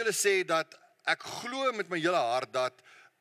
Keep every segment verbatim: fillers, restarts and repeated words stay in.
julle sê dat ek glo met my hele hart dat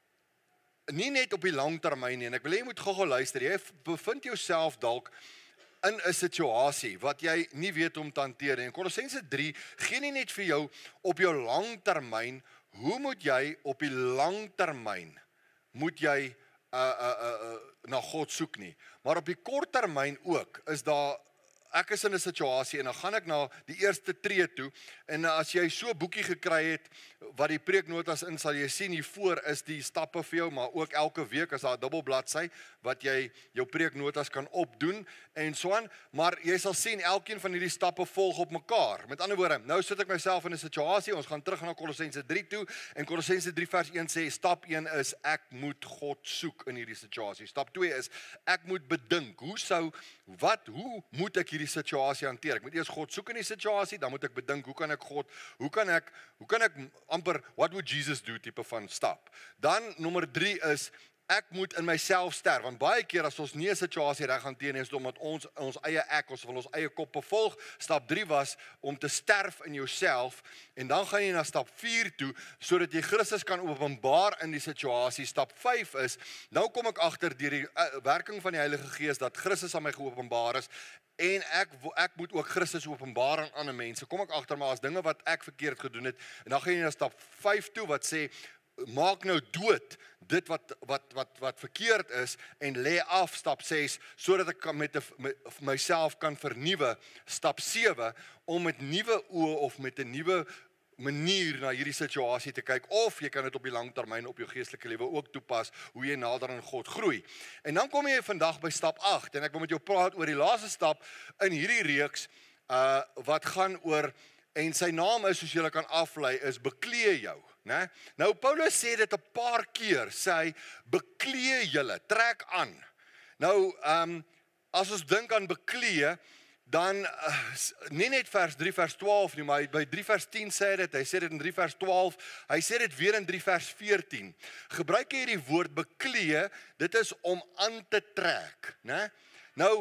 nie net op die lang termyn nie, en ek wil hê jy moet gou-gou luister, jy bevind jouself dalk in 'n situasie wat jy nie weet hoe om te hanteer nie. En Kolossense drie gee nie net vir jou op jou lang termyn, hoe moet jy op die lang termyn moet jy uh, uh, uh, uh, na God soek nie. Maar op die kort termyn ook is daar, ek is in 'n situasie en dan gaan ek na die eerste tree toe en as jy so 'n boekie gekry het wat die preeknotas in sal jy sien hier voor is die stappe vir jou, maar ook elke week is daar 'n dubbel bladsy wat jy jou preeknotas kan opdoen en so aan, maar jy sal sien elkeen van hierdie stappe volg op mekaar. Met ander woorde, nou sit ek myself in 'n situasie, ons gaan terug na Kolossense drie toe en Kolossense drie vers een sê stap een is ek moet God soek in hierdie situasie. Stap twee is ek moet bedink, hoe sou wat hoe moet ek hierdie situasie hanteer? Ek moet eers God soek in die situasie, dan moet ek bedink, hoe kan ek God, hoe kan ek, hoe kan ek amper, what would Jesus do tipe van stap. Dan nommer drie is, ek moet in myself sterf, want baie keer as ons nie 'n situasie reg hanteer nie, is dit omdat ons ons eie ek, ons wil ons eie kop bevolg. Stap drie was om te sterf in jouself, en dan gaan jy na stap vier toe, sodat jy Christus kan openbaar in die situasie. Stap vyf is, nou kom ek agter deur die uh, werking van die Heilige Gees, dat Christus aan my geopenbaar is, en ek, ek moet ook Christus openbaar aan ander mense. Kom ek agter maar as dinge wat ek verkeerd gedoen het, en dan gaan jy na stap vyf toe, wat sê, maak nou dood dit wat wat wat wat verkeerd is en lê af stap ses sodat ek kan met, met myself kan vernuwe. Stap sewe om met nuwe oë of met 'n nuwe manier na hierdie situasie te kyk, of jy kan dit op die lang termyn op jou geestelike lewe ook toepas, hoe jy nader aan God groei. En dan kom jy vandag by stap agt en ek wil met jou praat oor die laaste stap in hierdie reeks uh wat gaan oor, en sy naam is, soos julle kan aflei, is beklee jou. né? Nou Paulus sê dit 'n paar keer, sê hy, beklee julle, trek aan. Nou, um, as ons dink aan beklee, dan, uh, nie net vers drie vers twaalf nie, maar by drie vers tien sê hy dit, hy sê dit in drie vers twaalf, hy sê dit weer in drie vers veertien. Gebruik hy hierdie woord beklee, dit is om aan te trek, né? Nou,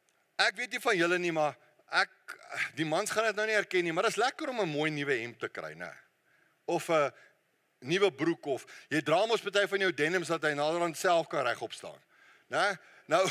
ek weet nie van julle nie, maar ek, die mans gaan dit nou nie herken nie, maar dit is lekker om 'n mooi nuwe hemp te kry, né? Of 'n nuwe broek, of jy dra mos party van jou denims dat hy naderhand self kan regop staan. Né? Nou,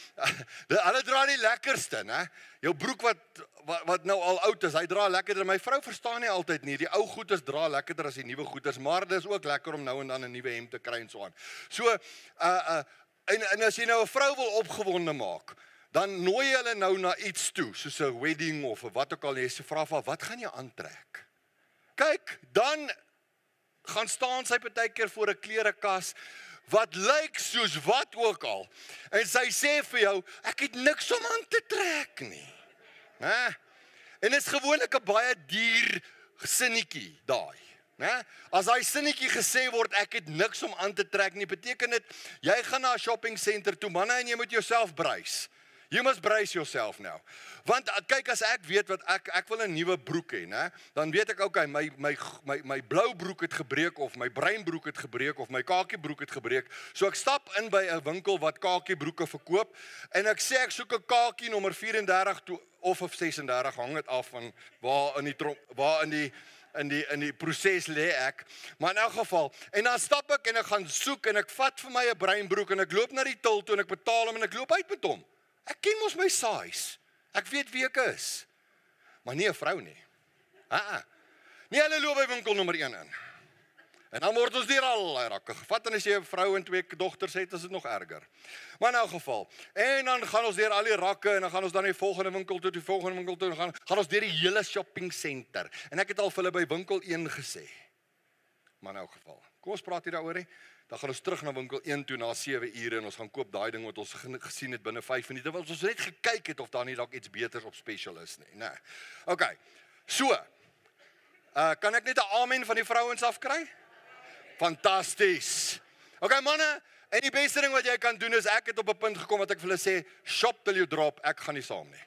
hulle dra die lekkerste, né? Jou broek wat, wat wat nou al oud is, hy dra lekkerder. My vrou verstaan nie altyd nie. Die ou goeders dra lekkerder as die nuwe goeders, maar dit is ook lekker om nou en dan 'n nuwe hemp te kry en so aan. So, uh uh en, en as jy nou 'n vrou wil opgewonde maak, dan nooi jy hulle nou na iets toe, soos 'n wedding of wat ook al, jy sê vra vir, wat gaan jy aantrek? Kyk, dan gaan staan sy partykeer voor 'n klerekas wat lyk soos wat ook al. En sy sê vir jou, ek het niks om aan te trek nie. Hè? En dit is gewoonlik 'n baie duur sinnetjie daai. Né? As daai sinnetjie gesê word, ek het niks om aan te trek nie, beteken dit jy gaan na 'n shopping center toe, manne, en jy moet jouself brace. You must brace yourself now. Want kyk, as ek weet wat ek ek wil 'n nuwe broek hê, né? Dan weet ek, okay, my my my my blou broek het gebreek, of my bruin broek het gebreek, of my kakie broek het gebreek. So ek stap in by 'n winkel wat kakie broeke verkoop en ek sê ek soek 'n kakie nommer vyf vier toe of of ses dertig, hang dit af van waar in die trom, waar in die in die in die proses lê ek. Maar in elk geval, en dan stap ek en ek gaan soek en ek vat vir my 'n bruin broek en ek loop na die til toe en ek betaal hom en ek loop uit met hom. Ek ken mos my size. Ek weet wie ek is. Maar nie 'n vrou nie. Ah. Nee, hulle loop by winkel nommer een in. En dan word ons deur al rakke gevat, en as jy 'n vrou en twee dogters het, is dit nog erger. Maar in elk geval. En dan gaan ons deur al die rakke en dan gaan ons dan na die volgende winkel toe, die volgende winkel toe en gaan gaan ons deur die hele shopping center. En ek het al vir hulle by winkel een gesê. Maar in elk geval. Kom ons praat hier daaroor hè. Dan gaan ons terug na winkel een toe na sewe ure en ons gaan koop daai ding wat ons gesien het binne vyf minute, want ons net gekyk het of daar nie dalk iets beters op special is nie, né? Okay. So. Uh kan ek net 'n amen van die vrouens af kry? Fantasties. Okay manne, en die beste ding wat jy kan doen is, ek het op 'n punt gekom wat ek vir hulle sê, shop till you drop, ek gaan nie saam nie.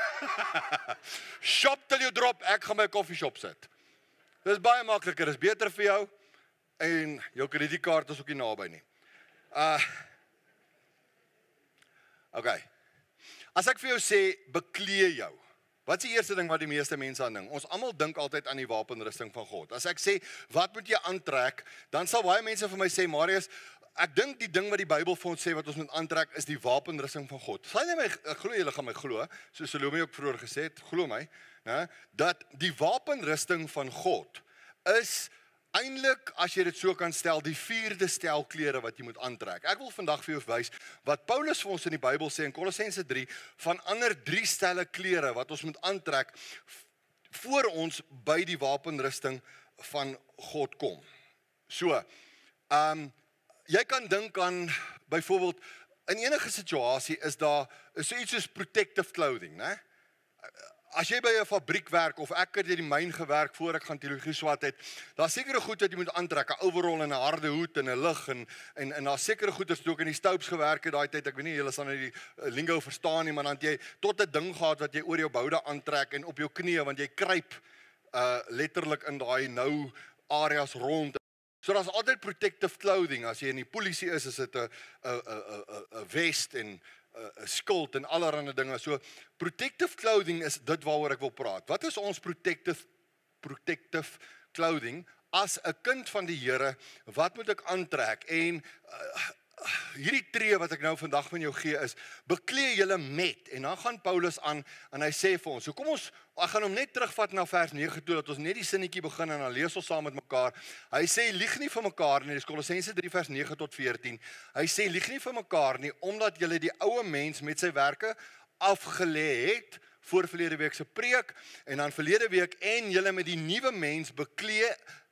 Shop till you drop, ek gaan by 'n koffieshop sit. Dis baie makliker, dis beter vir jou. En jou kredietkaart is ook nie naby nie. Uh, okay. As ek vir jou sê, beklee jou. Wat is die eerste ding wat die meeste mense aan dink? Ons almal dink altyd aan die wapenrusting van God. As ek sê, wat moet jy aantrek, dan sal baie mense vir my sê, Marius, ek dink die ding wat die Bybel vir ons sê wat ons moet aantrek is die wapenrusting van God. Sal jy my, ek glo julle gaan my glo, soos Salome ook vroeër gesê het, glo my, né, dat die wapenrusting van God is eintlik, as jy dit so kan stel, die vierde stel klere wat jy moet aantrek. Ek wil vandag vir jou wys wat Paulus vir ons in die Bybel sê in Kolossense drie van ander drie stelle klere wat ons moet aantrek voor ons by die wapenrusting van God kom. So, ehm um, jy kan dink aan byvoorbeeld in enige situasie is daar so iets soos protective clothing, né? As jy by 'n fabriek werk of ek het in die myn gewerk voor ek gaan teologie swat het, daar's sekere goed wat jy moet aantrek, 'n overall en 'n harde hoed en 'n lig en en en daar's sekere goeders toe ek in die stoups gewerk het daai tyd, ek weet nie julle sal nou die lingo verstaan nie, maar dan het jy tot 'n ding gehad wat jy oor jou boude aantrek en op jou knieë want jy kruip uh letterlik in daai nou areas rond. So daar's altyd protective clothing. As jy in die polisie is, is dit 'n 'n 'n 'n 'n vest en 'n skild en allerlei dinge. So protective clothing is dit waaroor ek wil praat. Wat is ons protective protective clothing as 'n kind van die Here? Wat moet ek aantrek? En uh, hierdie tree wat ek nou vandag van jou gee is, beklee julle met, en dan gaan Paulus aan, en hy sê vir ons, so kom ons, ek gaan hom net terugvat na vers nege toe, dat ons net die sinnetjie begin, en dan lees ons saam met mekaar. Hy sê, lieg nie vir mekaar nie, dis Kolossense drie vers nege tot veertien, hy sê, lieg nie vir mekaar nie, omdat julle die ou mens met sy werke afgelê het, voor verlede week se preek, en dan verlede week, en julle met die nuwe mens beklee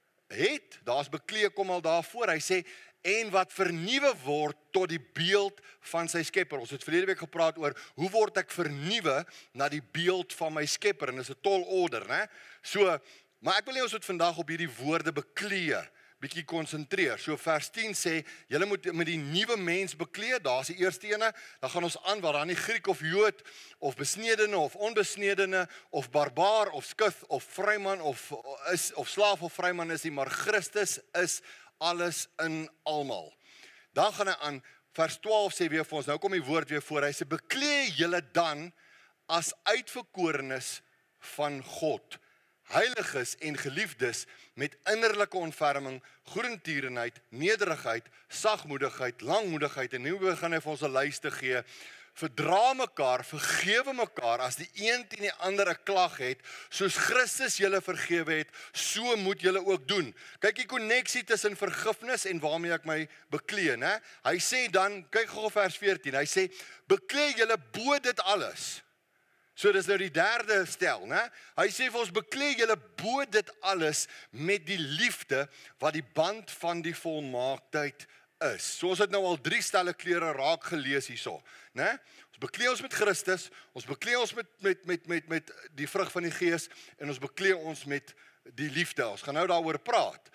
het, daar's beklee kom al daarvoor, hy sê, en wat vernuwe word tot die beeld van sy skepper. Ons het verlede week gepraat oor, hoe word ek vernuwe na die beeld van my skepper, en dis 'n tall order, né? So, maar ek wil nie ons moet vandag op hierdie woorde beklee, bietjie konsentreer. So vers tien sê, julle moet met die nuwe mens beklee, daar's die eerste ene, dan gaan ons aan, waar daar nie Griek of Jood, of besnedene, of onbesnedene, of barbaar, of skuth, of vryman, of, is, of slaaf of vryman is nie, maar Christus is alles in almal. Dan gaan hy aan, vers twaalf sê weer vir ons, nou kom die woord weer voor, hy sê, beklee julle dan as uitverkorenes van God, heiliges en geliefdes, met innerlike ontferming, goedertierenheid, nederigheid, sagmoedigheid, langmoedigheid, en nu begin hy vir ons 'n lys te gee, verdra mekaar, vergewe mekaar, as die een teen die ander 'n klag het, soos Christus julle vergewe het, so moet julle ook doen. Kyk die koneksie tussen vergifnis en waarmee ek my beklee, né? Hy sê dan, kyk gou vers veertien, hy sê, beklee julle bo dit alles. So dis nou die derde stel, né? Hy sê vir ons, beklee julle bo dit alles met die liefde, wat die band van die volmaaktheid is. So ons het nou al drie stelle klere raak gelees hierso, né? Ons beklee ons met Christus, ons beklee ons met met met met met die vrug van die Gees en ons beklee ons met die liefde. Ons gaan nou daaroor praat.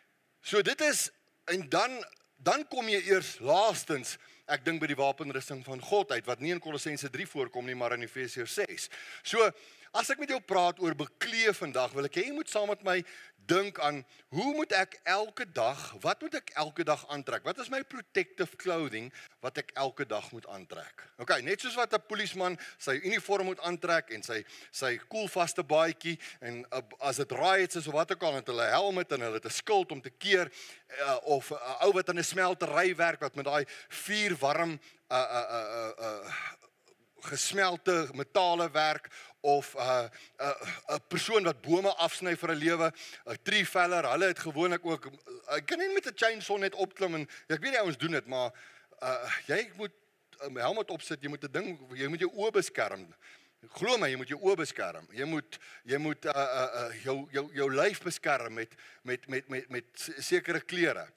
So dit is, en dan dan kom jy eers laastens, ek dink by die wapenrusting van God uit, wat nie in Kolossense drie voorkom nie, maar in Efesiërs ses. So, as ek met jou praat oor beklee vandag, wil ek hê jy moet saam met my dink aan, hoe moet ek elke dag, wat moet ek elke dag aantrek? Wat is my protective clothing, wat ek elke dag moet aantrek? Ok, net soos wat 'n polisieman sy uniform moet aantrek, en sy, sy koelvaste baadjie, en uh, as dit riots is, of wat ook al, het hulle helmet, en hulle het 'n skild om te keer, uh, of 'n uh, ou wat in 'n smeltery werk, wat met daai vuur warm, uh, uh, uh, uh, uh, gesmelte metale werk, of 'n uh, uh, uh, persoon wat bome afsny vir 'n lewe, 'n tree feller, hulle het gewoonlik ook, ek kan nie met 'n chainsaw net opklim, en ek weet nie ons doen dit, maar uh, jy moet 'n helmet opsit, jy moet 'n ding, jy moet jou oë beskerm. Glo my, jy moet jou oë beskerm. Jy moet jy moet uh, uh, uh, jou jou jou lyf beskerm met met met met met sekere klere.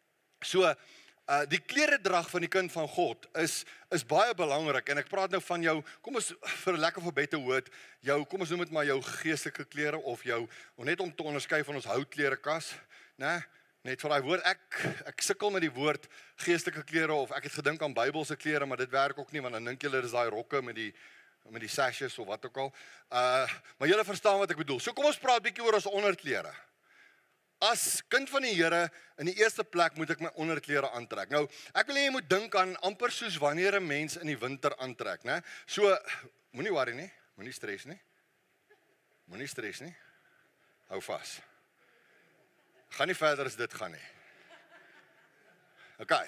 So Uh, die kleredrag van die kind van God is is baie belangrik, en ek praat nou van jou, kom ons vir 'n lekker verbette woord, jou, kom ons noem dit maar jou geestelike klere, of jou, of net om te onderskei van ons houtklerekas, né? Net vir daai woord, ek ek sukkel met die woord geestelike klere, of ek het gedink aan Bybelse klere, maar dit werk ook nie, want dan dink julle dis daai rokke met die met die sashes of wat ook al. Uh, maar julle verstaan wat ek bedoel. So kom ons praat bietjie oor ons onderklere. As kind van die Here, in die eerste plek moet ek my onderklere aantrek. Nou, ek wil hê jy moet dink aan amper soos wanneer 'n mens in die winter aantrek, né? So, moenie worry nie, moenie stres nie. Moenie stres nie. Hou vas. Gaan nie verder as dit gaan nie. OK.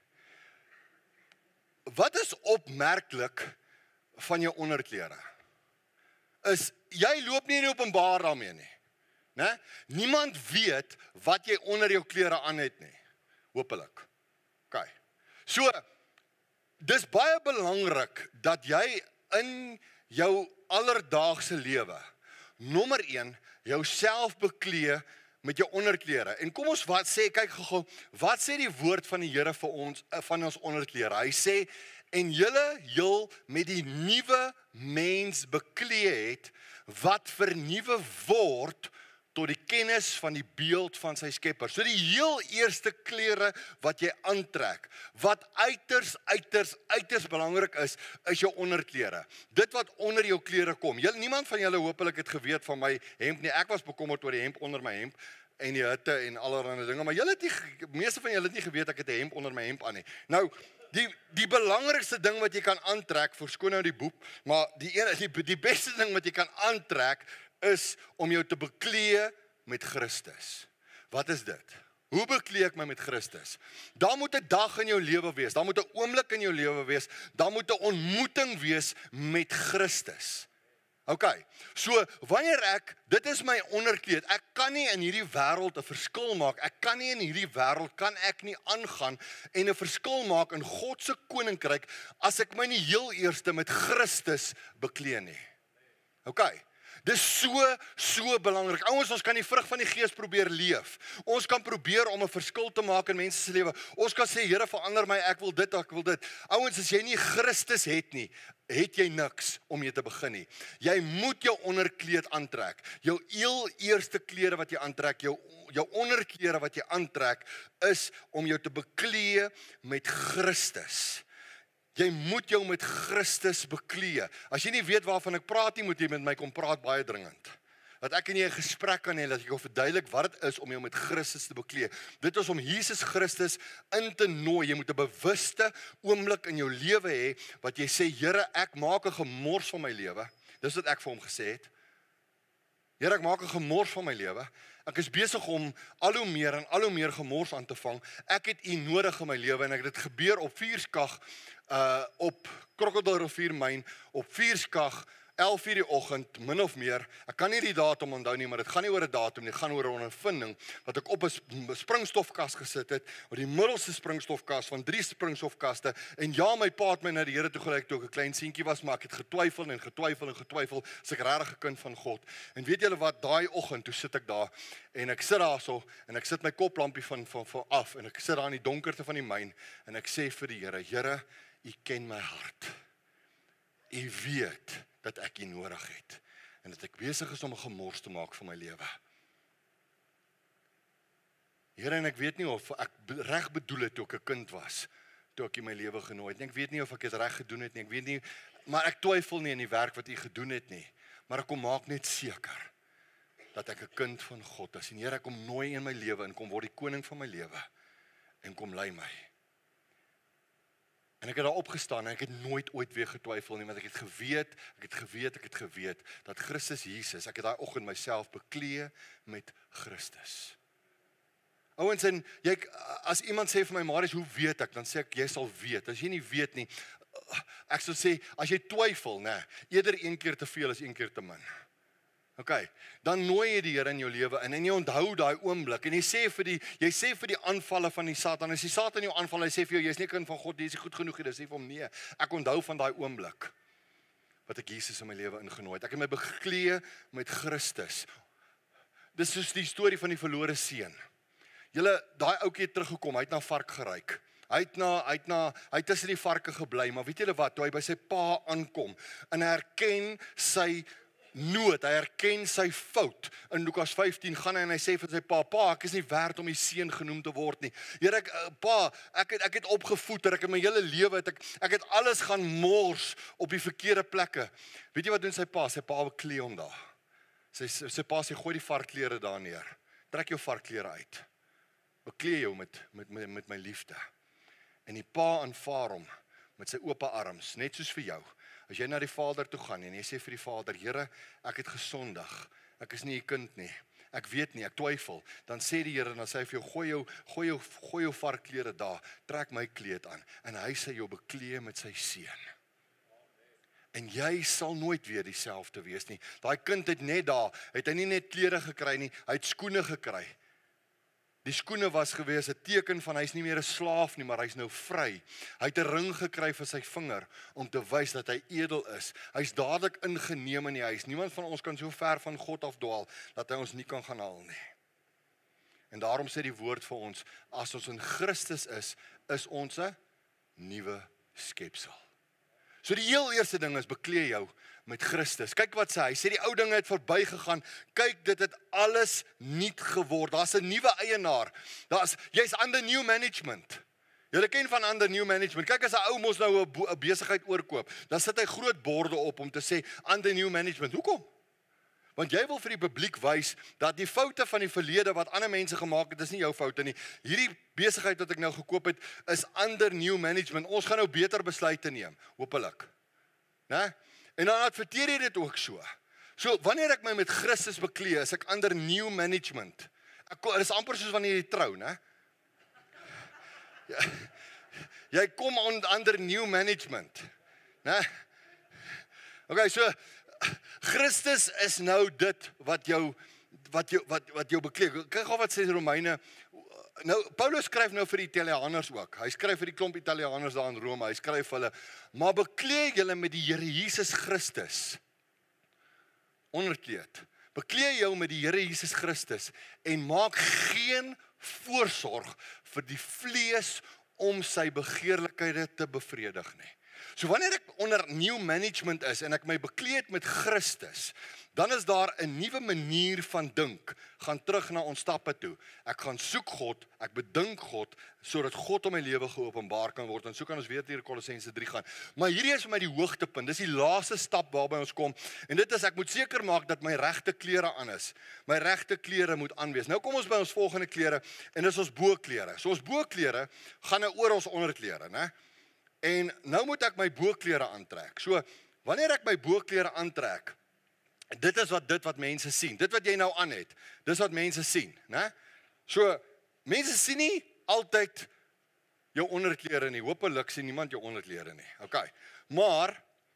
Wat is opmerklik van jou onderklere? Is, jy loop nie in die openbaar daarmee nie. né? Niemand weet wat jy onder jou klere aan het nie. Hoopelik. OK. So, dis baie belangrik dat jy in jou alledaagse lewe, nommer een, jouself beklee met jou onderklere. En kom ons wat sê, kyk gou, wat sê die woord van die Here vir ons, van ons onderklere? Hy sê, en julle heel met die nuwe mens beklee het, wat vernuwe word tot die kennis van die beeld van sy skepper. So die heel eerste klere wat jy aantrek, wat uiters, uiters, uiters belangrik is, is jou onderklere. Dit wat onder jou klere kom. Julle, niemand van julle hopelik het geweet van my hemp nie. Ek was bekommerd oor die hemp onder my hemp en die hitte en allerlei dinge, maar julle het nie, meeste van julle het nie geweet ek het 'n hemp onder my hemp aan nie. Nou, Die, die belangrikste ding wat jy kan aantrek, verskoon nou die boep, maar die, ene, die, die beste ding wat jy kan aantrek, is om jou te beklee met Christus. Wat is dit? Hoe beklee ek my met Christus? Daar moet 'n dag in jou lewe wees, daar moet 'n oomblik in jou lewe wees, daar moet 'n ontmoeting wees met Christus. OK, so wanneer ek, dit is my onderkleed, ek kan nie in hierdie wêreld 'n verskil maak, ek kan nie in hierdie wêreld, kan ek nie aangaan en 'n verskil maak in God se koninkryk, as ek my nie heel eerste met Christus beklee nie. OK, dis so, so belangrik. Ouens, ons kan die vrug van die Gees probeer leef. Ons kan probeer om 'n verskil te maak in mense se lewe. Ons kan sê, Here, verander my, ek wil dit, ek wil dit. Ouens, as jy nie Christus het nie, het jy niks om mee te begin nie. Jy moet jou onderkleed aantrek. Jou heel eerste klere wat jy aantrek, jou, jou onderklere wat jy aantrek, is om jou te beklee met Christus. Jy moet jou met Christus beklee. As jy nie weet waarvan ek praat nie, moet jy met my kom praat baie dringend. Dat ek en jy 'n gesprek kan hê, dat ek jou verduidelik wat dit is om jou met Christus te beklee. Dit is om Jesus Christus in te nooi. Jy moet 'n bewuste oomblik in jou lewe hê, wat jy sê, Here, ek maak 'n gemors van my lewe. Dis wat ek vir hom gesê het. Here, ek maak 'n gemors van my lewe. Ek is besig om al hoe meer en al hoe meer gemors aan te vang. Ek het U nodig in my lewe en ek het dit gebeur op Vierskag, uh op Krokodilrivier myn, op Vierskag, elf uur die oggend, min of meer. Ek kan nie die datum onthou nie, maar dit gaan nie oor 'n datum nie, dit gaan oor 'n ondervinding wat ek op 'n springstofkas gesit het, op die middelste springstofkas van drie springstofkaste. En ja, my pa het my na die Here toe gelei toe ek 'n klein seentjie was, maar ek het getwyfel en getwyfel en getwyfel, as ek regtig 'n kind van God. En weet julle wat, daai oggend, toe sit ek daar en ek sit daarso en ek sit my koplampie van van van af en ek sit daar in die donkerte van die myn en ek sê vir die Here, Here, U ken my hart. U weet dat ek U nodig het en dat ek besig is om 'n gemors te maak van my lewe. Here, en ek weet nie of ek reg bedoel het toe ek 'n kind was, toe ek U my lewe genooi het. Ek weet nie of ek dit reg gedoen het nie. Ek weet nie, maar ek twyfel nie in die werk wat U gedoen het nie. Maar ek kom maak net seker dat ek 'n kind van God is. En Here, ek kom nooi in my lewe en kom word die koning van my lewe en kom lei my. En ek het daar opgestaan en ek het nooit ooit weer getwyfel nie, want ek het geweet, ek het geweet, ek het geweet, dat Christus Jesus, ek het daai oggend myself beklee met Christus. Ouens, en jy, as iemand sê vir my, Marius, hoe weet ek? Dan sê ek, jy sal weet. As jy nie weet nie, ek sal sê, as jy twyfel, nee, eerder een keer te veel as een keer te min. OK, dan nooi jy die Here in jou lewe in en jy onthou daai oomblik en jy sê vir die jy sê vir die aanvalle van die Satan, as die Satan jou aanval, hy sê vir jou, jy's nie 'n kind van God, jy is nie goed genoeg, jy sê vir hom nee. Ek onthou van daai oomblik wat ek Jesus in my lewe ingenooi het. Ek het my beklee met Christus. Dis soos die storie van die verlore seun. Julle, daai ouetjie het teruggekom, hy het na vark geryk. Hy het na hy het na hy het tussen die varke gebly, maar weet julle wat, toe hy by sy pa aankom en hy herken sy nood, hy herken sy fout. In Lukas vyftien gaan hy en hy sê vir sy pa, pa, ek is nie werd om die seun genoem te word nie. Here, ek, pa, ek het ek het opgevoeder, ek het my hele lewe het ek ek het alles gaan mors op die verkeerde plekke. Weet jy wat doen sy pa? Sy pa beklee hom daar. Sy sy pa sê, gooi die varkklere daar neer. Trek jou varkklere uit. Beklee jou met met met, met my liefde. En die pa aanvaar hom met sy oop arms, net soos vir jou. As jy na die Vader toe gaan en jy sê vir die Vader, Here, ek het gesondig, ek is nie 'n kind nie, ek weet nie, ek twyfel, dan sê die Here, dan sê hy vir jou, gooi jou, gooi jou, gooi jou varklere daar, trek my kleed aan, en hy sê jou beklee met sy seun. En jy sal nooit weer dieselfde wees nie. Daai kind het net daar, het hy nie net klere gekry nie, hy het skoene gekry. Die skoene was gewees 'n teken van hy is nie meer 'n slaaf nie, maar hy's nou vry. Hy het 'n ring gekry vir sy vinger om te wys dat hy edel is. Hy's dadelik ingeneem in die huis. Niemand van ons kan so ver van God afdwaal dat hy ons nie kan gaan haal nie. En daarom sê die woord vir ons, as ons in Christus is, is ons 'n nuwe skepsel. So die heel eerste ding is, beklee jou met Christus. Kyk wat sê hy, sê die ou dinge het verby gegaan, kyk dit het alles nuut geword, daar's 'n nuwe eienaar, daar's, jy's under new management. Julle ken van under new management, kyk as 'n ou mos nou 'n besigheid oorkoop, dan sit hy groot borde op om te sê, under new management, hoekom? Want jy wil vir die publiek wys, dat die foute van die verlede wat ander mense gemaak het, is nie jou foute nie. Hierdie besigheid wat ek nou gekoop het, is under new management. Ons gaan nou beter besluite neem, hopelik. Né? En dan adverteer jy dit ook so. So, wanneer ek my met Christus beklee, is ek under new management. Ek, dit is amper soos wanneer jy trou, né? Ja, jy kom on, under new management. Né? Okay, so, Christus is nou dit wat jou wat jou wat wat jou beklee. Kyk gou wat sê Romeine. Nou Paulus skryf nou vir die Italianers ook. Hy skryf vir die klomp Italianers daar in Rome. Hy skryf vir hulle: "Maar beklee julle met die Here Jesus Christus." Onderkleed. Beklee jou met die Here Jesus Christus en maak geen voorsorg vir die vlees om sy begeerlikhede te bevredig nie. So wanneer ek onder new management is en ek my beklee het met Christus, dan is daar 'n nuwe manier van dink, gaan terug na ons stappe toe. Ek gaan soek God, ek bedink God, sodat God in my lewe geopenbaar kan word, en so kan ons weer hier Kolossense drie gaan. Maar hierdie is vir my die hoogtepunt, dis die laaste stap waarby ons kom, en dit is, ek moet seker maak dat my regte klere aan is, my regte klere moet aanwees. Nou kom ons by ons volgende klere, en dis ons boklere. So ons boklere gaan nou oor ons onderklere, né? En nou moet ek my boklere aantrek. So, wanneer ek my boklere aantrek, dit is wat dit wat mense sien. Dit wat jy nou aan het, dis wat mense sien, né? So, mense sien nie altyd jou onderklere nie. Hopelik sien niemand jou onderklere nie. Okay. Maar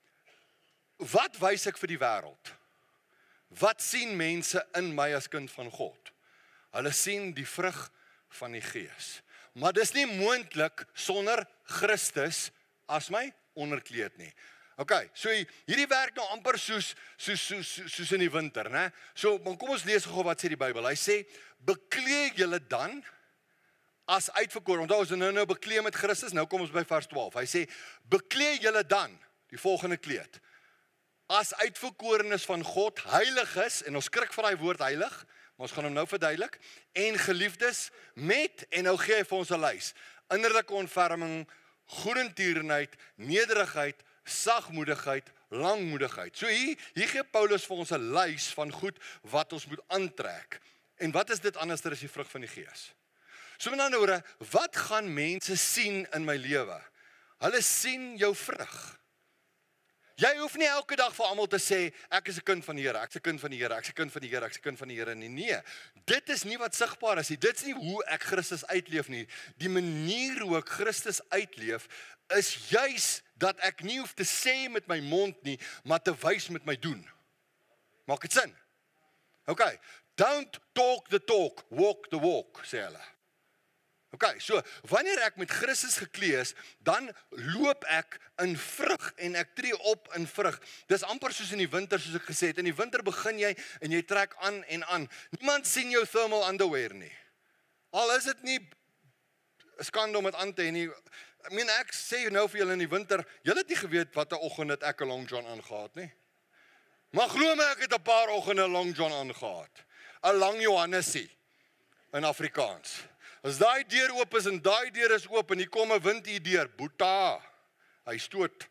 wat wys ek vir die wêreld? Wat sien mense in my as kind van God? Hulle sien die vrug van die Gees. Maar dis nie moontlik sonder Christus as my onderkleed nie. Okay, so hierdie werk nou amper soos soos soos soos in die winter, né? So, kom ons lees gou wat sê die Bybel. Hy sê, beklee julle dan as uitverkore. Onthou ons nou nou beklee met Christus. Nou kom ons by vers twaalf. Hy sê, beklee julle dan, die volgende kleed, as uitverkorenes van God, heiliges, en ons skrik vir daai woord heilig, maar ons gaan hom nou verduidelik, en geliefdes met, en nou gee hy vir ons 'n lys, innerlike ontferming, goedertierenheid, nederigheid, sagmoedigheid, langmoedigheid. So hier, hier gee Paulus vir ons 'n lys van goed wat ons moet aantrek. En wat is dit anders as die vrug van die Gees? So met ander woorde, wat gaan mense sien in my lewe? Hulle sien jou vrug. Jy hoef nie elke dag vir almal te sê, ek is 'n kind van die Here, ek is 'n kind van die Here, ek is 'n kind van die Here, ek is 'n kind van die Here nie. Nee, dit is nie wat sigbaar is nie. Dit is nie hoe ek Christus uitleef nie. Die manier hoe ek Christus uitleef is juis dat ek nie hoef te sê met my mond nie, maar te wys met my doen. Maak dit sin? Okay, don't talk the talk, walk the walk, sê hulle. Okay, so wanneer ek met Christus geklee is, dan loop ek in vrug en ek tree op in vrug. Dis amper soos in die winter, soos ek gesê het. In die winter begin jy en jy trek aan en aan. Niemand sien jou thermal underwear nie. Al is dit nie 'n skande om dit aan te hê nie. Ek meen ek sê nou vir julle in die winter, julle het nie geweet wat 'n oggend het ek 'n long john aangehad nie. Maar glo my, ek het 'n paar oggende 'n long john aangehad. 'n Lang Johannesie in Afrikaans. As daai deur oop is en daai deur is oop en hier kom 'n wind hier deur, boeta, hy stoot.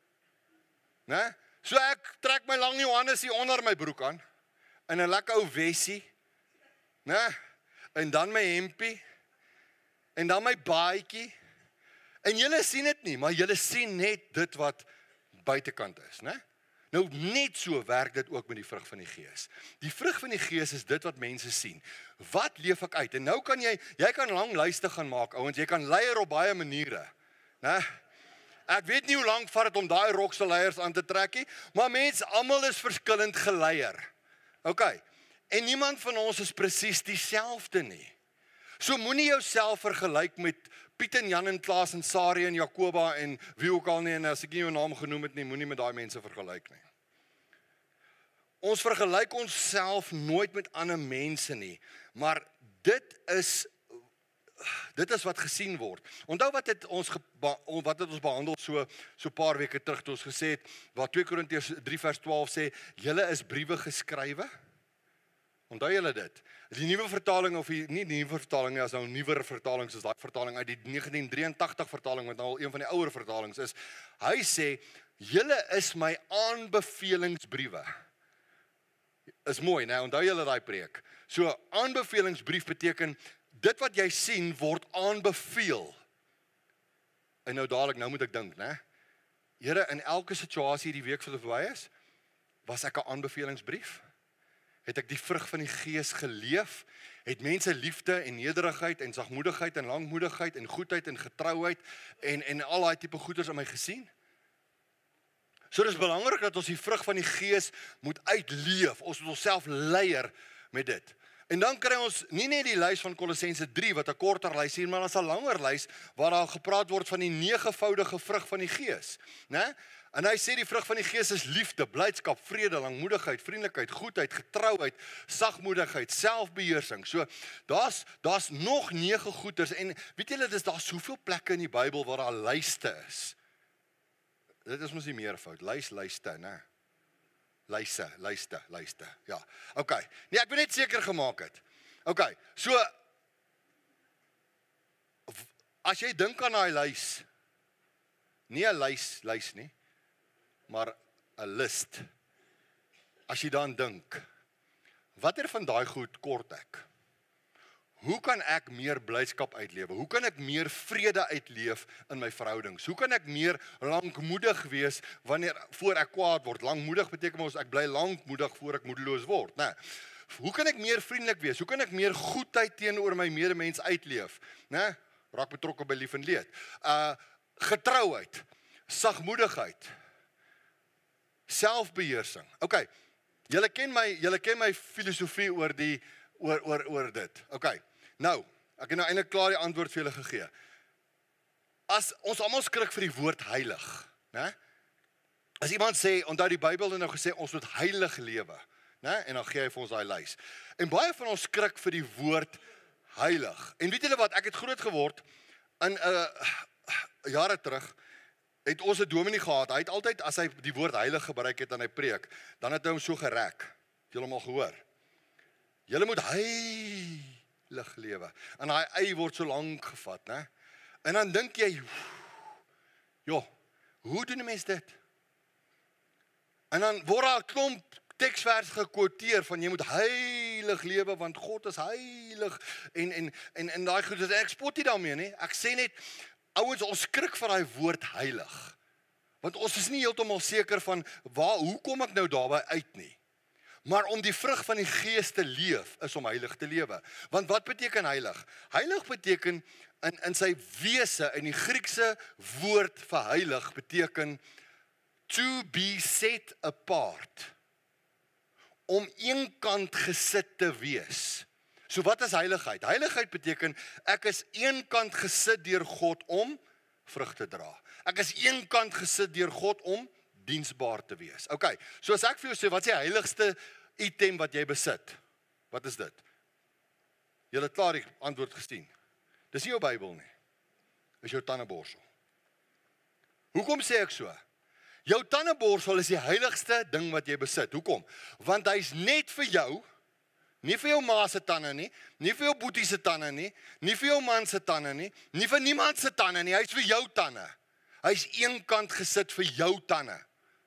Né? So ek trek my lang Johannes hier onder my broek aan, en 'n lekker ou vessie, né? En dan my hempie, en dan my baadjie. En julle sien dit nie, maar julle sien net dit wat buitekant is, né? Nou net so werk dit ook met die vrug van die Gees. Die vrug van die Gees is dit wat mense sien. Wat leef ek uit? En nou kan jy, jy kan lang lyste gaan maak, ouens, jy kan leier op baie maniere, né? Ek weet nie hoe lank vat dit om daai rokse leiers aan te trek nie, maar mense, almal is verskillend geleier. OK. En niemand van ons is presies dieselfde nie. So moenie jouself vergelyk met Piet en Jan en Klaas en Sari en Jakoba en wie ook al nie, en as ek nie jou naam genoem het nie, moenie met daai mense vergelyk nie. Ons vergelyk onsself nooit met ander mense nie, maar dit is dit is wat gesien word. Onthou wat het ons geba, wat het ons behandel so so paar weke terug toe ons gesê het, waar twee Korintiërs drie vers twaalf sê, julle is briewe geskrywe. Onthou julle dit? Die nuwe vertaling of die nie die nuwe vertaling nie, as nou 'n nuwer vertaling soos daai vertaling uit die negentien drieëntagtig vertaling wat nou al een van die ouer vertalings is. Hy sê, julle is my aanbevelingsbriewe. Is mooi, né? Onthou julle daai preek. So aanbevelingsbrief beteken dit wat jy sien word aanbeveel. En nou dadelik, nou moet ek dink, né? Here, in elke situasie die week wat verby is, was ek 'n aanbevelingsbrief? Het ek die vrug van die Gees geleef? Het mense liefde en nederigheid en sagmoedigheid en langmoedigheid en goedheid en getrouheid en en al daai tipe goeders in my gesien? So dis belangrik dat ons die vrug van die Gees moet uitleef. Ons moet onsself leier met dit. En dan kry ons nie net die lys van Kolossense drie wat 'n korter lys hier, maar ons 'n langer lys waar daar gepraat word van die negevoudige vrug van die Gees, né? En hy sê die vrug van die Gees is liefde, blydskap, vrede, langmoedigheid, vriendelikheid, goedheid, getrouheid, sagmoedigheid, selfbeheersing. So daar's daar's nog nege goeders en weet julle dis daar soveel plekke in die Bybel waar daar lyste is. Dit is mos nie meervoud, lys, lyste, né? Lyse, lyste, lyste. Ja. OK. Nee, ek wil net seker gemaak het. OK. So as jy dink aan daai lys, nie 'n lys, lys nie, maar 'n list. As jy dan dink, watter van daai goed kort ek? Hoe kan ek meer blydskap uitlewe? Hoe kan ek meer vrede uitleef in my verhoudings? Hoe kan ek meer lankmoedig wees wanneer voor ek kwaad word? Lankmoedig beteken mos ek bly lankmoedig voor ek moedeloos word, né? Hoe kan ek meer vriendelik wees? Hoe kan ek meer goedheid teenoor my medemens uitleef, né? Raak betrokke by lief en leed. Uh getrouheid, sagmoedigheid, selfbeheersing. OK. Julle ken my, julle ken my filosofie oor die oor oor oor dit. OK. Nou, ek het nou eintlik klaar die antwoord vir julle gegee. As ons almal skrik vir die woord heilig, né? As iemand sê, onthou die Bybel het nou gesê ons moet heilig lewe, né? En dan gee hy vir ons daai lys. En baie van ons skrik vir die woord heilig. En weet julle wat, ek het groot geword in 'n uh, jare terug het ons 'n dominee gehad. Hy het altyd as hy die woord heilig gebruik het aan hy preek, dan het hy hom so gerek. Het julle hom al gehoor? Julle moet heilig lewe. En daai ei word so lank gevat, né? En dan dink jy, joh, hoe doen 'n mens dit? En dan word daar 'n klomp teksvers gekwoteer van jy moet heilig lewe want God is heilig en en en en daai goed, ek spot nie daarmee nie. Ek sê net ouens, ons skrik van daai woord heilig. Want ons is nie heeltemal seker van waar hoe kom ek nou daarby uit nie. Maar om die vrug van die Gees te leef is om heilig te lewe. Want wat beteken heilig? Heilig beteken in in sy wese, in die Griekse woord vir heilig beteken to be set apart. Om eenkant gesit te wees. So wat is heiligheid? Heiligheid beteken ek is eenkant gesit deur God om vrug te dra. Ek is eenkant gesit deur God om diensbaar te wees. OK. So as ek vir jou sê wat is die heiligste item wat jy besit? Wat is dit? Jy het klaar die antwoord gesien. Dis nie jou Bybel nie. Dis jou tandeborsel. Hoekom sê ek so? Jou tandeborsel is die heiligste ding wat jy besit. Hoekom? Want hy's net vir jou, nie vir jou ma se tande nie, nie vir jou boetie se tande nie, nie vir jou man se tande nie, nie vir niemand se tande nie, hy's vir jou tande. Hy's eenkant gesit vir jou tande.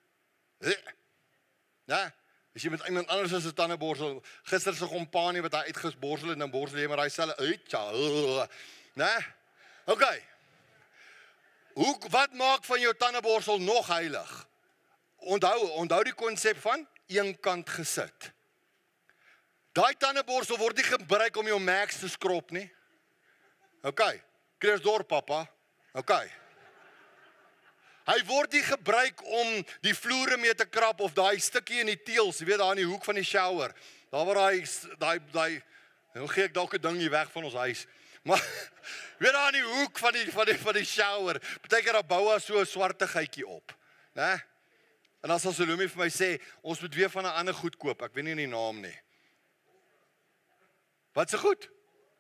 Ja, as jy met iemand anders as 'n tandeborsel, gister se kompanie wat hy uitgeborsel het en borsel jy maar daai selle uit. Né? OK. Hoe wat maak van jou tandeborsel nog heilig? onthou, onthou die konsep van eenkant gesit. Daai tandeborsel word nie gebruik om jou mags te skrob nie. OK, kry door pappa. OK. Hy word nie gebruik om die vloere mee te krap of daai stukkie in die teels, jy weet daar in die hoek van die shower. Daar waar daai daai daai nou gee ek dalk 'n ding hier weg van ons huis. Maar weet daar in die hoek van die van die van die shower, partykeer daar bou daar so 'n swartigheidjie op, né? En dan sal Salome vir my sê, ons moet weer van 'n ander goed koop. Ek weet nie die naam nie. Wat se goed?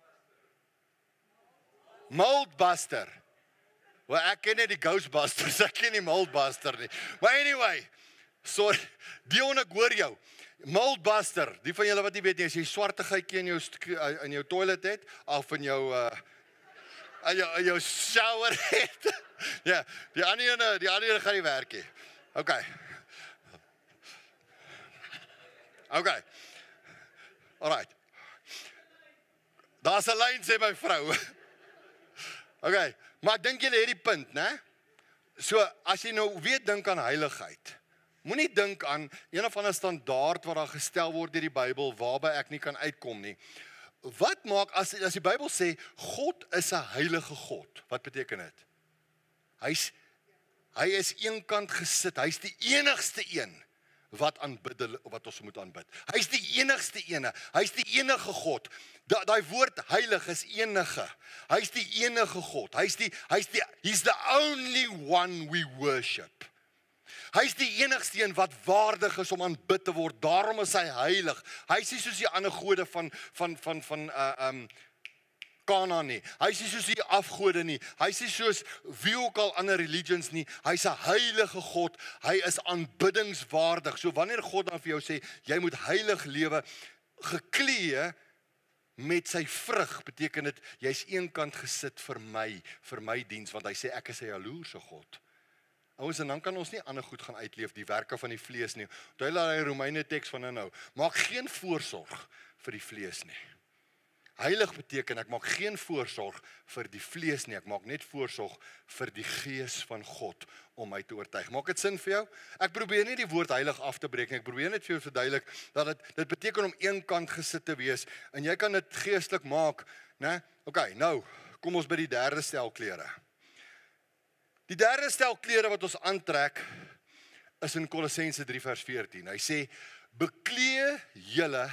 Moldbuster. Wel, ek ken net die Ghostbusters, ek ken nie Moldbuster nie. Maar anyway, sorry, Dion, ek hoor jou. Moldbuster, die van julle wat nie weet nie, as jy swartigheidjie in jou in jou toilet het, of in jou uh in jou, in jou shower het. Ja, die ander ene, die ander ene gaan nie werk nie. OK. OK. Alright. Daar's 'n lyn, sê my vrou. OK, maar dink julle het die punt, né? So, as jy nou weer dink aan heiligheid, moenie dink aan een of ander standaard wat daar gestel word deur die Bybel waarby ek nie kan uitkom nie. Wat maak as as die Bybel sê God is 'n heilige God? Wat beteken dit? Hy's hy is eenkant gesit. Hy's die enigste een wat aanbid wat ons moet aanbid. Hy's die enigste ene. Hy's die enige God. Da, daai woord heilig is enige. Hy's die enige God. Hy's die hy's die he's the only one we worship. Hy's die enigste een wat waardig is om aanbid te word. Daarom is hy heilig. Hy's nie soos die ander gode van van van van uh um Kana nie. Hy's nie soos die afgode nie. Hy's nie soos wie ook al ander religions nie. Hy's 'n heilige God. Hy is aanbiddingswaardig. So wanneer God dan vir jou sê jy moet heilig lewe, geklee met sy vrug, beteken dit jy's eenkant gesit vir my, vir my diens, want hy sê ek is 'n jaloerse God. Ouens, en dan kan ons nie ander goed gaan uitleef, die werke van die vlees nie. Onthou daai Romeine teks van nou, maak geen voorsorg vir die vlees nie. Heilig beteken ek maak geen voorsorg vir die vlees nie, ek maak net voorsorg vir die gees van God om my te oortuig. Maak dit sin vir jou? Ek probeer nie die woord heilig af te breek nie, ek probeer net vir jou verduidelik dat dit dit beteken om eenkant gesit te wees en jy kan dit geestelik maak, né? OK, nou kom ons by die derde stel klere. Die derde stel klere wat ons aantrek is in Kolossense drie vers veertien. Hy sê beklee julle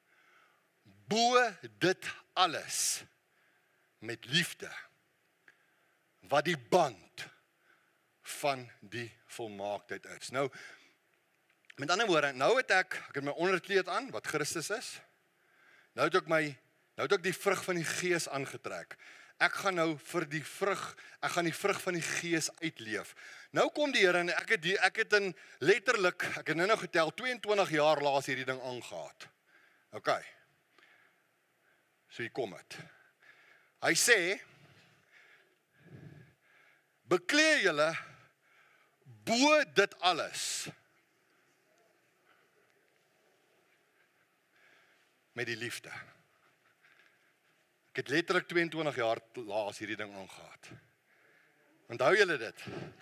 bo dit alles met liefde, wat die band van die volmaaktheid is. Nou, met ander woorde, nou het ek, ek het my onderkleed aan, wat Christus is. Nou het ek my, nou het ek die vrug van die gees aangetrek. Ek gaan nou vir die vrug, ek gaan die vrug van die gees uitleef. Nou kom die Here en ek het die, ek het in letterlik, ek het nou nou getel, tweeëntwintig jaar laas hierdie ding aangegaat. OK. So hier kom het. Hy sê, beklee julle bo dit alles met die liefde. Ek het letterlik tweeëntwintig jaar laas hierdie ding aangegaat. Onthou julle dit?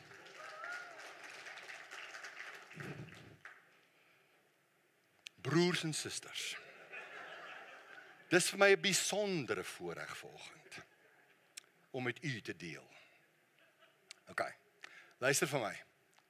Broers en susters, dis vir my 'n besondere voorreg vanoggend om met u te deel. OK, luister vir my.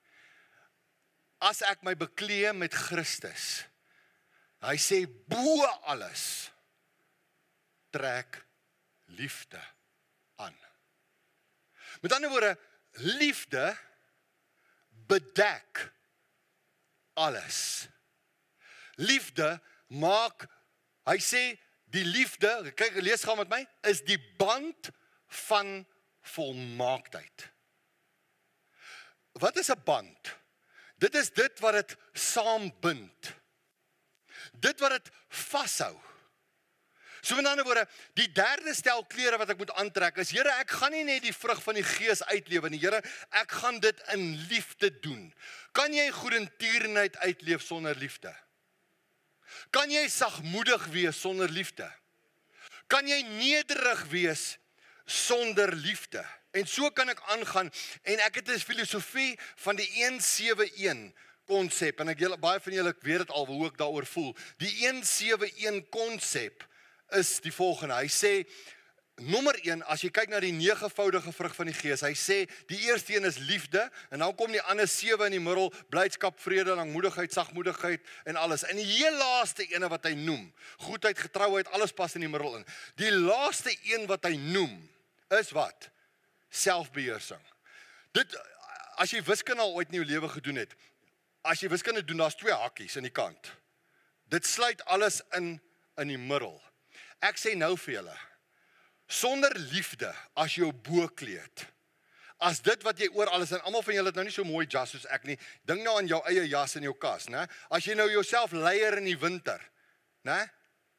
As ek my beklee met Christus, hy sê bo alles, trek liefde aan. Met ander woorde, liefde bedek alles. Liefde maak, hy sê, die liefde, kyk, lees gaan met my, is die band van volmaaktheid. Wat is 'n band? Dit is dit wat dit saambind. Dit wat dit vashou. So met ander woorde, die derde stel klere wat ek moet aantrek is, Here, ek gaan nie net die vrug van die gees uitlewe nie, Here, ek gaan dit in liefde doen. Kan jy goedertierenheid uitleef sonder liefde? Kan jy sagmoedig wees sonder liefde? Kan jy nederig wees sonder liefde? En so kan ek aangaan, en ek het 'n filosofie van die een sewe een konsep, en ek julle, baie van julle weet dit al hoe ek daaroor voel. Die een sewe een konsep is die volgende. Hy sê, nommer een, as jy kyk na die negevoudige vrug van die Gees, hy sê, die eerste een is liefde, en dan kom die ander sewe in die middel, blydskap, vrede, langmoedigheid, sagmoedigheid, en alles. En die heel laaste ene wat hy noem, goedheid, getrouheid, alles pas in die middel in. Die laaste een wat hy noem, is wat? Selfbeheersing. Dit, as jy wiskunde al ooit in jou lewe gedoen het, as jy wiskunde doen, daar's twee hakkies in die kant. Dit sluit alles in, in die middel. Ek sê nou vir julle, sonder liefde as jou boekleed, as dit wat jy oor alles, en almal van julle het nou nie so mooi jas soos ek nie, dink nou aan jou eie jas in jou kas, né? As jy nou jouself leier in die winter, né?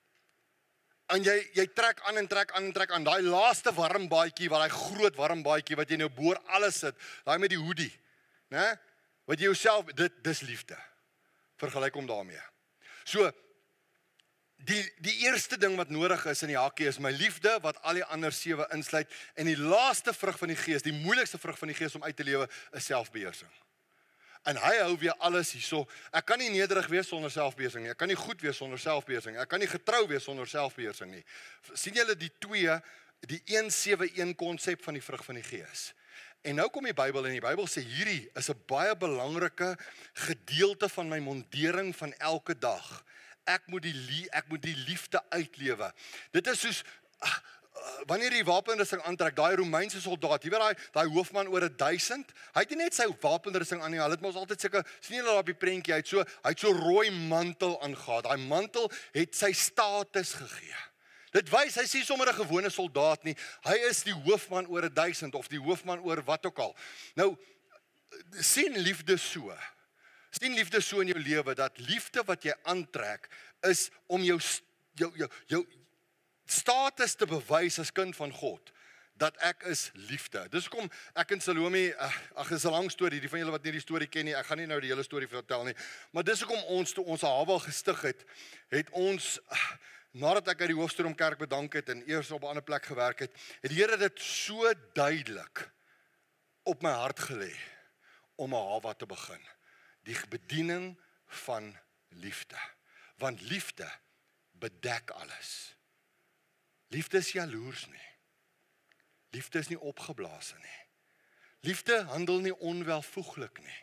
En jy, jy trek aan en trek aan en trek aan, daai laaste warm baadjie, wat daai groot warm baadjie, wat jy nou boor alles sit, daai met die hoodie, né? Wat jy jouself, dit, dis liefde, vergelyk hom daarmee. So, Die, die eerste ding wat nodig is in die hakkie is my liefde, wat al die ander sewe insluit, en die laaste vrug van die Gees, die moeilikste vrug van die Gees om uit te lewe, is selfbeheersing. En hy hou weer alles hierso. Ek kan nie nederig wees sonder selfbeheersing nie, ek kan nie goed wees sonder selfbeheersing, ek kan nie getrou wees sonder selfbeheersing nie. Sien julle die twee, die een sewe een konsep van die vrug van die Gees? En nou kom die Bybel, en die Bybel sê, hierdie is 'n baie belangrike gedeelte van my mondering van elke dag. Ek moet die ek moet die liefde uitlewe. Dit is soos uh, uh, wanneer jy wapenrusting aantrek, daai Romeinse soldaat, jy weet daai daai hoofman oor duisend, hy het nie net sy wapenrusting aan nie, hulle het mos altyd sulke, sien julle daar op die prentjie, hy het so hy het so rooi mantel aangetree. Daai mantel het sy status gegee. Dit wys hy is sommer 'n gewone soldaat nie. Hy is die hoofman oor duisend of die hoofman oor wat ook al. Nou sien liefde so. Sien liefde so in jou lewe, dat liefde wat jy aantrek, is om jou, jou, jou, jou status te bewys as kind van God, dat ek is liefde. Dis hoekom ek en Salome, ag, is 'n lang storie, die van julle wat nie die storie ken nie, ek gaan nie nou die hele storie vertel nie, maar dis hoekom ons, toe ons Hawa gestig het, het ons, nadat ek uit die Hoofstroomkerk bedank het, en eers op 'n ander plek gewerk het, het die Here dit so duidelik op my hart gelê, om 'n Hawa te begin. Die bediening van liefde. Want liefde bedek alles. Liefde is jaloers nie. Liefde is nie opgeblaas nie. Liefde handel nie onwelvoeglik nie.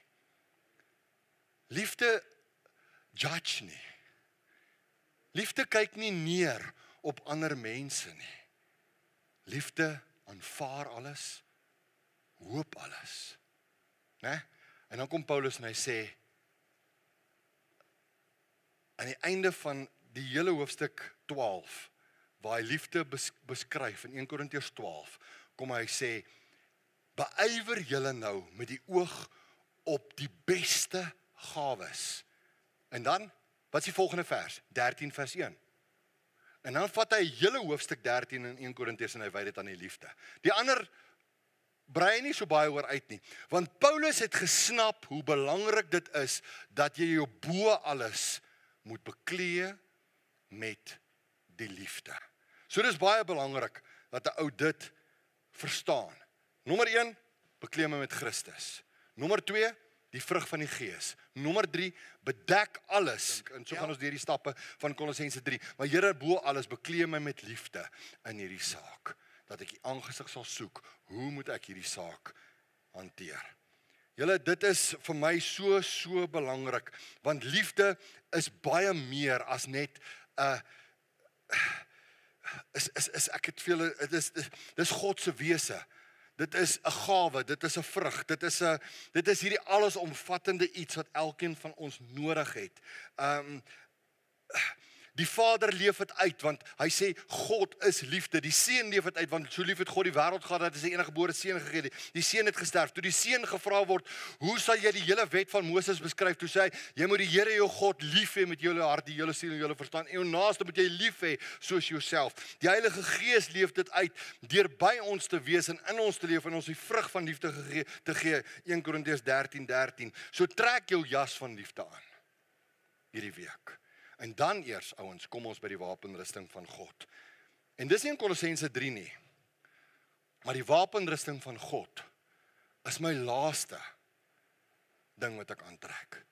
Liefde judge nie. Liefde kyk nie neer op ander mense nie. Liefde aanvaar alles, hoop alles. Né? En dan kom Paulus en hy sê, aan die einde van die hele hoofstuk twaalf, waar hy liefde beskryf, in een Korintiërs twaalf, kom hy sê, beywer julle nou met die oog op die beste gawes. En dan, wat is die volgende vers? dertien vers een. En dan vat hy hele hoofstuk dertien in een Korintiërs en hy wy dit aan die liefde. Die ander brei nie so baie oor uit nie, want Paulus het gesnap hoe belangrik dit is, dat jy jou bo alles moet beklee met die liefde. So dis baie belangrik, dat 'n ou dit verstaan. Nommer een, beklee my met Christus. Nommer twee, die vrug van die Gees. Nommer drie, bedek alles, en so gaan ons deur die stappe van Kolossense drie, maar Here, bo alles, beklee my met liefde in hierdie saak, dat ek die aangesig sal soek, hoe moet ek hierdie saak hanteer? Julle, dit is vir my so, so belangrik, want liefde is baie meer as net, uh, is, is, is ek het veel, dit is, dit is God se wese, dit is 'n gawe, dit is 'n vrug, dit is 'n, dit is hierdie allesomvattende iets wat elkeen van ons nodig het. Um, Die Vader leef het uit, want hy sê, God is liefde. Die Seun leef het uit, want so lief het God die wêreld gehad, dat hy sy enige gebore Seun gegee het. Die Seun het gesterf. Toe die Seun gevra word, hoe sal jy die hele wet van Moses beskryf? Toe sê hy, jy moet die Here jou God lief hê met jou hart, die hele siel en jou verstand. En jou naaste moet jy lief hê soos jouself. Die Heilige Gees leef dit uit, deur by ons te wees en in ons te leef en ons die vrug van liefde gegee, te gee. een Korintiërs dertien dertien. So trek jou jas van liefde aan hierdie week. En dan eers, ouens, kom ons by die wapenrusting van God. En dis nie in Kolossense drie nie, maar die wapenrusting van God is my laaste ding wat ek aantrek.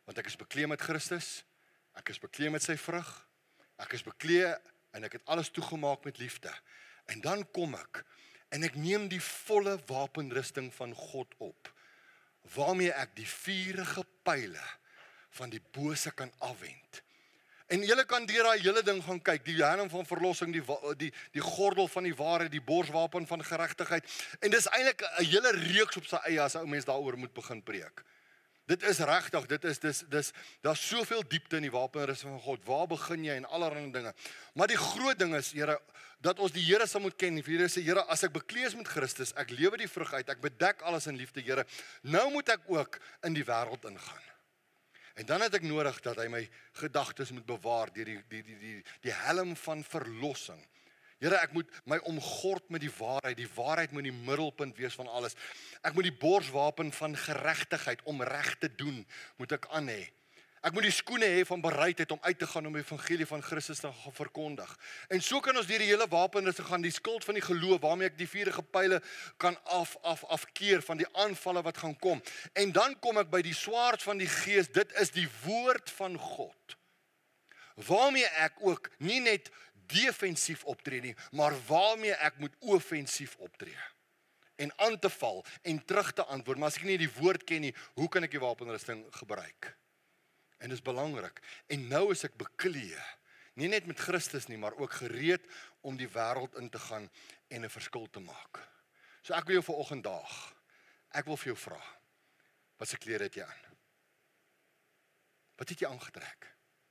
Want ek is bekleed met Christus, ek is bekleed met sy vrug, ek is bekleed en ek het alles toegemaak met liefde. En dan kom ek en ek neem die volle wapenrusting van God op, waarmee ek die vurige pyle van die bose kan afwend. En julle kan deur daai hele ding gaan kyk, die helm van verlossing, die, die, die gordel van die waarheid, die borswapen van geregtigheid, en dis eintlik 'n hele reeks op sy eie as ou mens daaroor moet begin preek. Dit is regtig, dit is dis dis daar's soveel diepte in die wapenrusting van God. Waar begin jy en allerlei dinge? Maar die groot ding is, Here, dat ons die Here sal moet ken. Here sê, Here, as ek bekleed is met Christus, ek lewe die vrug uit, ek bedek alles in liefde, Here. Nou moet ek ook in die wêreld ingaan. En dan het ek nodig dat hy my gedagtes moet bewaar deur die die die die die helm van verlossing. Here, ek moet my omgord met die waarheid. Die waarheid moet die middelpunt wees van alles. Ek moet die borswapen van geregtigheid om reg te doen, moet ek aan hê. Ek moet die skoene hê van bereidheid om uit te gaan om die evangelie van Christus te verkondig. En so kan ons deur die hele wapenrusting gaan, die skild van die geloof, waarmee ek die vurige pyle kan af, af, afkeer van die aanvalle wat gaan kom. En dan kom ek by die swaard van die gees, dit is die woord van God. Waarmee ek ook nie net defensief optree nie, maar waarmee ek moet offensief optree. En aan te val en terug te antwoord. Maar as ek nie die woord ken nie, hoe kan ek die wapenrusting gebruik? En dit is belangrik. En nou is ek bekleed, nie net met Christus nie, maar ook gereed om die wêreld in te gaan en 'n verskil te maak. So ek wil jou vanoggend daag. Ek wil vir jou vra, wat se klere het jy aan? Wat het jy aangetrek?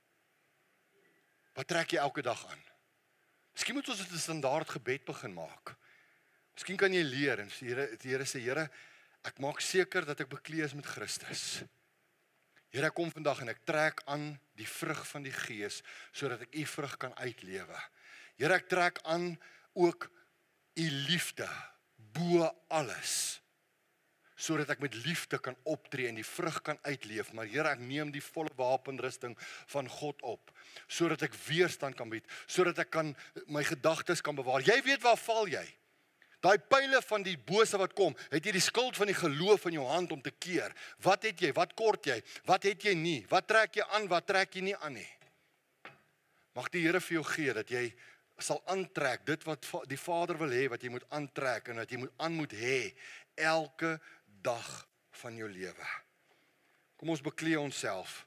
Wat trek jy elke dag aan? Miskien moet ons 'n standaard gebed begin maak. Miskien kan jy leer en sê, Here, die Here sê, Here, ek maak seker dat ek bekleed is met Christus. Here, ek kom vandag en ek trek aan die vrug van die Gees, sodat ek u vrug kan uitlewe. Here, ek trek aan ook u liefde, bo alles, sodat ek met liefde kan optree en die vrug kan uitleef. Maar Here, ek neem die volle wapenrusting van God op, sodat ek weerstand kan bied, sodat ek kan my gedagtes kan bewaar. Jy weet waar val jy? Daai pyle van die bose wat kom, het jy die skild van die geloof in jou hand om te keer. Wat het jy? Wat kort jy? Wat het jy nie? Wat trek jy aan? Wat trek jy nie aan nie? Mag die Here vir jou gee dat jy sal aantrek dit wat die Vader wil hê, wat jy moet aantrek en wat jy moet aan moet hê elke dag van jou lewe. Kom ons bekleed onsself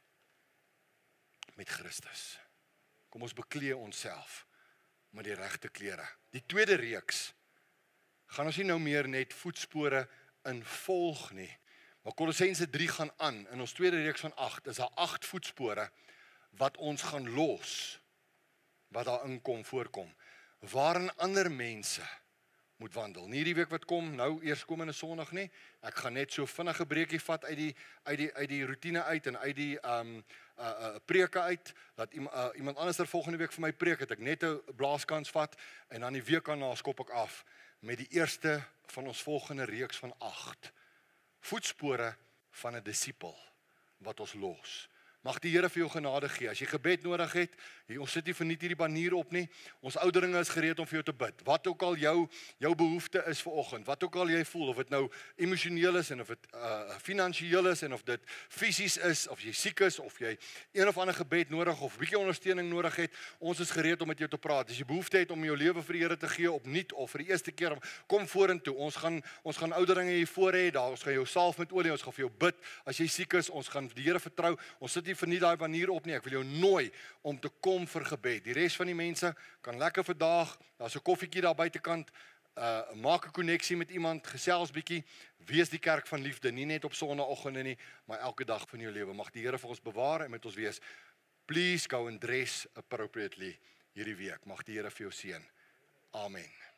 met Christus. Kom ons bekleed onsself met die regte klere. Die tweede reeks gaan ons nie nou meer net voetspore in volg nie. Maar Kolossense drie gaan aan, in ons tweede reeks van agt, is daar agt voetspore wat ons gaan los, wat daar inkom, voorkom, waarin ander mense moet wandel. Nie die week wat kom, nou eers komende Sondag nie, ek gaan net so vinnige breekie vat uit die, uit die, uit die routine uit en uit die um, uh, uh, preke uit, dat iemand, uh, iemand anders er volgende week vir my preek, het ek net 'n blaaskans vat, en dan die week daarna skop ek af, met die eerste van ons volgende reeks van agt. Voetspore van 'n disipel wat ons los. Mag die Here vir jou genade gee. As jy gebed nodig het, hier, ons sit nie vir nie hierdie banier op nie. Ons ouderlinge is gereed om vir jou te bid. Wat ook al jou jou behoefte is vir oggend, wat ook al jy voel, of dit nou emosioneel is en of dit uh, finansiëel is en of dit fisies is, of jy siek is of jy een of ander gebed nodig of 'n bietjie ondersteuning nodig het, ons is gereed om met jou te praat. As jy behoefte het om jou lewe vir die Here te gee opnuut of vir die eerste keer, kom vorentoe. Ons gaan ons gaan ouderlinge hier voor hê, daar ons gaan jou salf met olie, ons gaan vir jou bid. As jy siek is, ons gaan die Here vertrou. Ons sit vir nie daai manier op nie. Ek wil jou nooi om te kom vir gebed. Die res van die mense kan lekker vandag, daar's 'n koffietjie daar buitekant, uh, maak 'n koneksie met iemand, gesels bietjie, wees die kerk van liefde, nie net op sonnaandoggende nie, maar elke dag van jou lewe. Mag die Here vir ons bewaar en met ons wees. Please go and dress appropriately hierdie week. Mag die Here vir jou seën. Amen.